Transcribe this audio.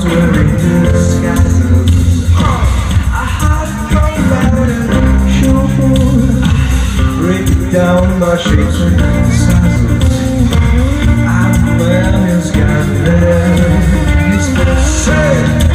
wearing disguises. I had to come out and show, break down my shapes and sizes. I'm the man who's got there. He's gonna say